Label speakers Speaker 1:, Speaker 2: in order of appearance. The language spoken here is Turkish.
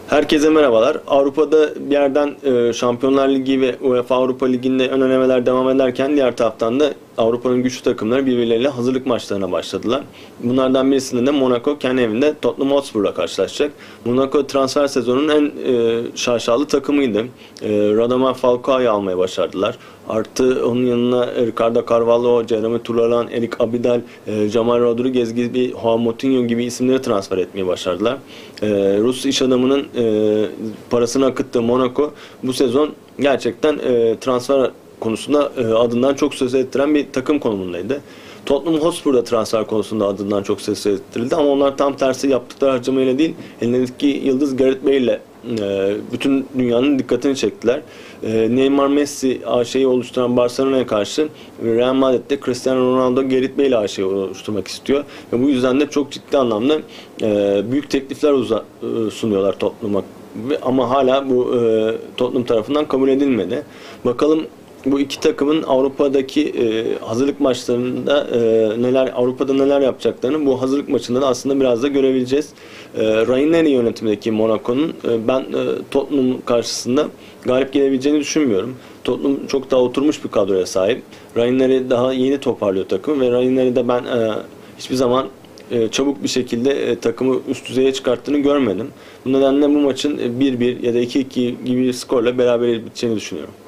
Speaker 1: Herkese merhabalar. Avrupa'da bir yerden Şampiyonlar Ligi ve UEFA Avrupa Ligi'nde ön elemeler devam ederken diğer taraftan da Avrupa'nın güçlü takımları birbirleriyle hazırlık maçlarına başladılar. Bunlardan birisinde de Monaco kendi evinde Tottenham Hotspur'la karşılaşacak. Monaco transfer sezonunun en şaşalı takımıydı. Radamel Falcao'yu almayı başardılar. Artı onun yanına Ricardo Carvalho, Jeremy Toulalan, Eric Abidal, Jamal Rodriguez gibi, Joao Moutinho gibi isimleri transfer etmeyi başardılar. Rus iş adamının parasını akıttığı Monaco bu sezon gerçekten transfer konusunda adından çok söz ettiren bir takım konumundaydı. Tottenham Hotspur da transfer konusunda adından çok söz ettirildi ama onlar tam tersi yaptıkları harcamayla değil, elindeki yıldız Gareth Bale ile bütün dünyanın dikkatini çektiler. Neymar, Messi AŞ'yi oluşturan Barcelona'ya karşı Real Madrid'de Cristiano Ronaldo, Gareth Bale AŞ'yi oluşturmak istiyor. Ve bu yüzden de çok ciddi anlamda büyük teklifler sunuyorlar Tottenham'a. Ama hala bu Tottenham tarafından kabul edilmedi. Bakalım bu iki takımın Avrupa'daki hazırlık maçlarında Avrupa'da neler yapacaklarını bu hazırlık maçında da aslında biraz da görebileceğiz. Ranieri yönetimindeki Monaco'nun ben Tottenham karşısında galip gelebileceğini düşünmüyorum. Tottenham çok daha oturmuş bir kadroya sahip. Ranieri daha yeni toparlıyor takımı ve Ranieri'de ben hiçbir zaman çabuk bir şekilde takımı üst düzeye çıkarttığını görmedim. Bu nedenle bu maçın 1-1 ya da 2-2 gibi bir skorla beraber biteceğini düşünüyorum.